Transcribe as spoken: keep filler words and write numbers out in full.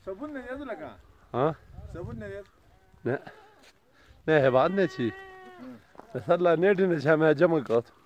Sabun ne yazdı laka? Ha? Sabun ne yazdı? Ne? Ne hevan ne çi? Mesela ne dine çame camı kat.